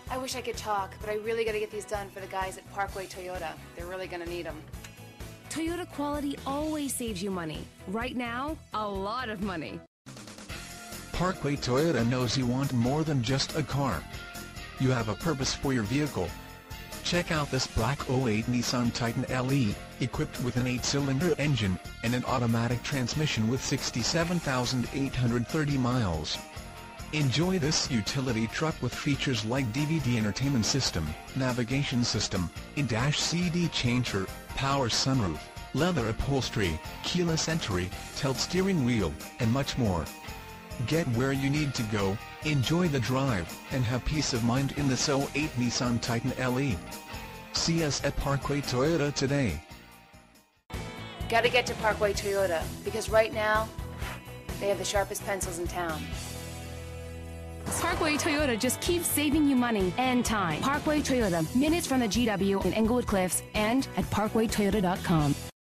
I wish I could talk, but I really gotta get these done for the guys at Parkway Toyota. They're really gonna need them. Toyota quality always saves you money. Right now, a lot of money. Parkway Toyota knows you want more than just a car. You have a purpose for your vehicle. Check out this black '08 Nissan Titan LE, equipped with an 8-cylinder engine and an automatic transmission with 67,830 miles. Enjoy this utility truck with features like DVD entertainment system, navigation system, in-dash CD changer, power sunroof, leather upholstery, keyless entry, tilt steering wheel, and much more. Get where you need to go, enjoy the drive, and have peace of mind in this '08 Nissan Titan LE. See us at Parkway Toyota today. Gotta get to Parkway Toyota, because right now, they have the sharpest pencils in town. Parkway Toyota just keeps saving you money and time. Parkway Toyota, minutes from the GW in Englewood Cliffs and at parkwaytoyota.com.